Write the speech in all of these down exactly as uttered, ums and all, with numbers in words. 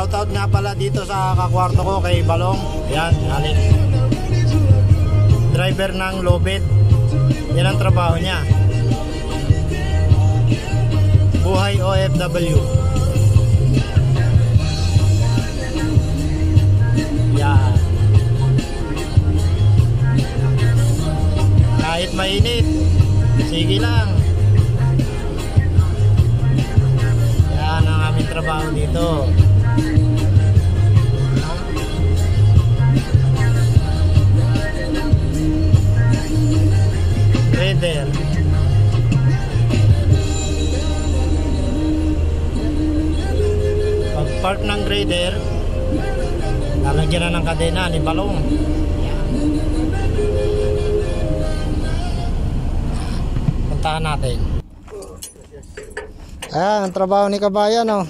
shoutout nga pala dito sa kakwarto ko kay Balong. Ayan, Alex. Driver ng Lobet. Yan ang trabaho niya. Buhay O F W. Yan. Kahit mainit, sige lang. Yan ang aming trabaho dito. Grader. Pag park ng grader, lalagyan na ng kadena ni Balong. Yan. Puntahan natin. Ayan, ang trabaho ni Kabayan, oh.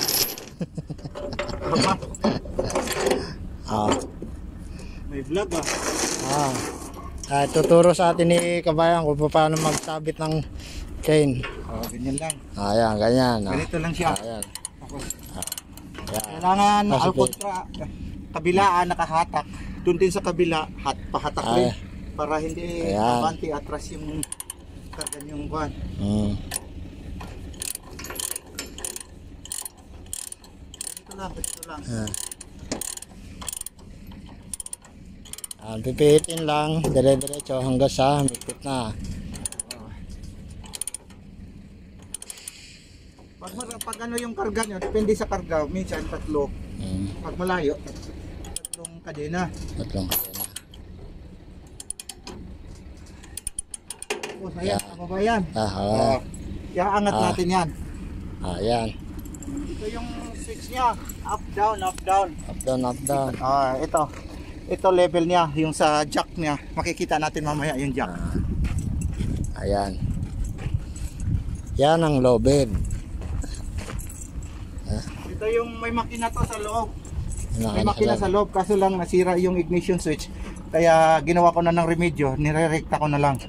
Ah. May vlog ah. Ah. Ah, tuturo sa atin ni Kabayan kung paano magsabit ng chain. Oh, ganyan lang. Ayan, ganyan. Ah. Ganito lang siya. Ayan. Ah. Ayan. Kailangan Ah, sige. alkontra, kabilaan nakahatak. Doon din sa kabila, hat, pahatak Ay. rin. Para hindi Ayan. abanti atras yung kargan yung kuhan. Hmm. Ito lang, ito lang. Ah. Ah, pipihitin lang, dire-diretso hanggang sa mikot na. Pag, pag ano yung karga nyo, depende sa karga, minsan tatlo. Hmm. Pag malayo, tatlong kadena. Tatlong kadena. O, ayan, Yeah. ano ba yan? Ah, Oh, ah. iaangat Ah. natin yan. Ah, ayan. Ito yung switch niya, up, down, up, down. Up down, up down. Ah, ito. Ito level niya, yung sa jack niya. Makikita natin mamaya yung jack. Ah. Ayan. Yan ang low bed. Ito yung may makina to sa loob. May Nakana- makina sa loob, kaso lang nasira yung ignition switch. Kaya ginawa ko na ng remedyo, nirerekta ko na lang.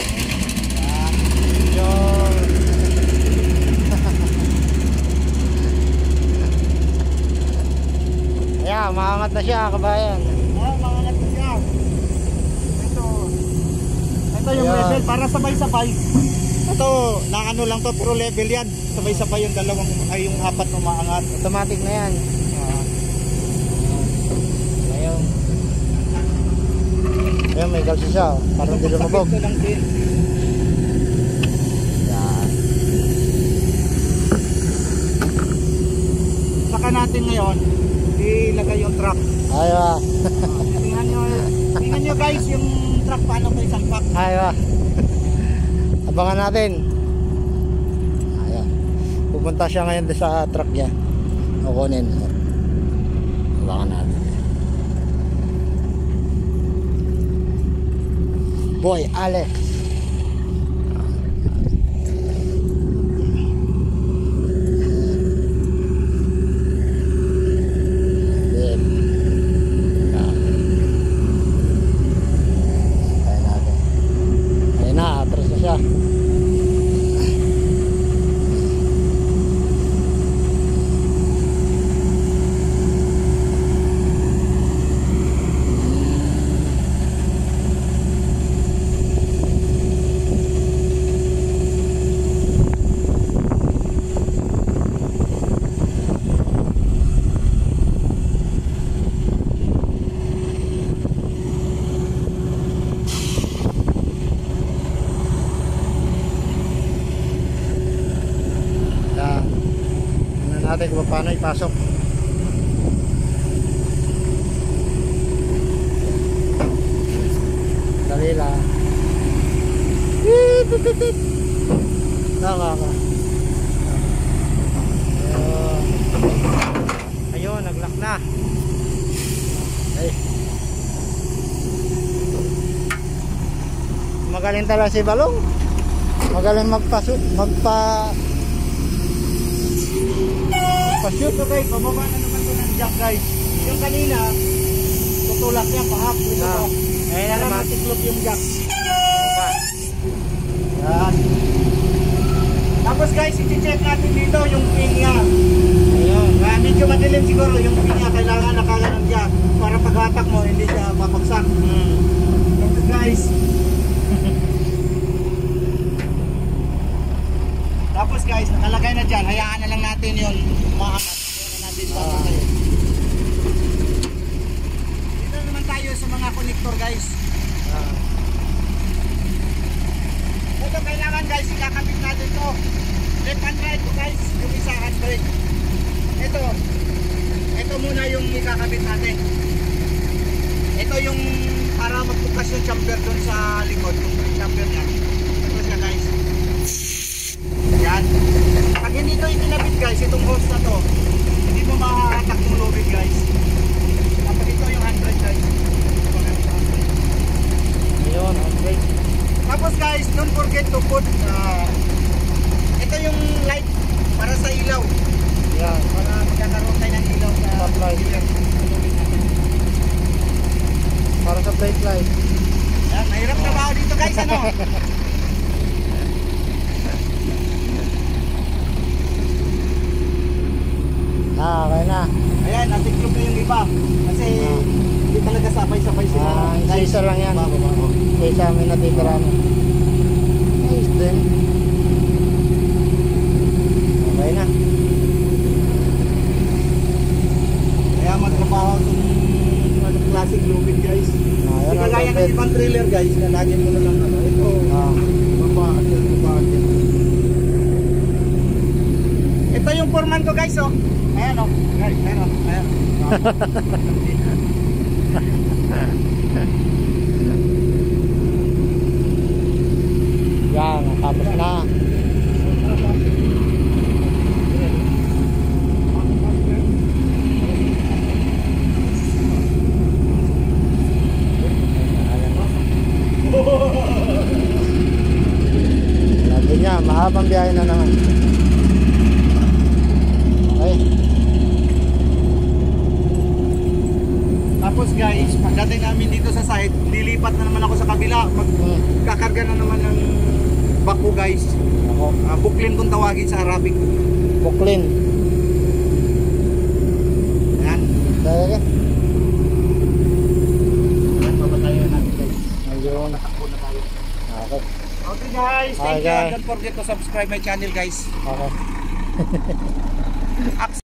Ayan, maangat na siya, Kabayan. Ah, mga natin siya. Ito. Ito yung Ayan. level para sabay-sabay. Ito, naano lang to, puro level yan. Sabay-sabay yung dalawang, ay yung apat na umaangat. Automatic na yan. Ah. Ngayon. Ayan, may galsi siya. oh. Parang hindi lumabog. Ito lang din. Yan. Saka natin ngayon, ilagay yung truck. Aywa. Ah, tingnan nyo, tingnan nyo guys yung truck paano kayo salpak. Aywa. Abangan natin. Ayan. Pupunta siya ngayon sa truck niya. Kukunin. Abangan natin. Boy, Alex. Then, ah. Ayan natin. Ayan na, atras na siya. Yan. Tingnan natin kung paano ipasok. Dali lang. Tama ka. Ayun. Ayun, nag-lock na. Ay. Magaling talaga si Balong. Magaling magpasok, magpa Pashoot to guys, pababa na naman to ng jack guys. Yung kanina, tutulak niya pa-up. Ito Ah. to. Ayun na Kailangan naman. matiklop yung jack. Yan. Tapos guys, i-check natin dito yung pin niya. Ayun. Ah, medyo madilim siguro yung pinya, kailangan nakaganon siya para paghatak mo hindi siya papagsak. Hmm. Okay guys. Tapos guys, nakalagay na dyan, hayaan na lang natin yun umaangat. Hayaan na natin Ah. tayo. Dito naman tayo sa mga connector guys. Ah. Ito kailangan guys, ikakabit natin to. Left and right to guys, yung isa hand brake. Ito, ito muna yung ikakabit natin. Ito yung para magbukas yung chamber dun sa likod, yung brake chamber niya. Ito siya guys. Yan. Pag hindi ito itinabit guys, itong hose na to, hindi mo mahahatak yung lubid guys. Kapag ito yung hand brake guys. Ayun, handbrake. Tapos guys, don't forget to put uh, ito yung light para sa ilaw. Yan. Para magkakaroon tayo ng ilaw sa Top light. killer. Para sa brake light. Yan, mahirap trabaho dito guys, ano? Ah, okay na. Ayan, natiklop na yung iba. Kasi Ah. hindi talaga sabay-sabay sila. Ah, Guys, isa lang yan. baba, baba. Okay, sa amin natitira mo. Nice din. Okay na. Kaya magtrabaho itong ano, classic lubid guys. Ah, Hindi yan ang kagaya ng lubid. ibang trailer guys, na lagi mo na lang ano. Ito, Ah. baba, baba. Ito yung foreman ko guys, oh. Ayan, oh. Ayan, ayan, oh. Ayan. Yan, tapos na. Sabi niya, mahabang biyahe na naman. Okay. Tapos guys, pagdating namin dito sa site, lilipat na naman ako sa kabila. Hmm. Magkakarga na naman ng bako guys. Ako, Uh, buklin kung tawagin sa Arabic. buklin. Ayan. Dahil, Ayan, papatayo natin guys. ayun. Takbo na tayo. Okay. Okay guys, thank Okay. you. Don't forget to subscribe my channel guys. Okay. Ax-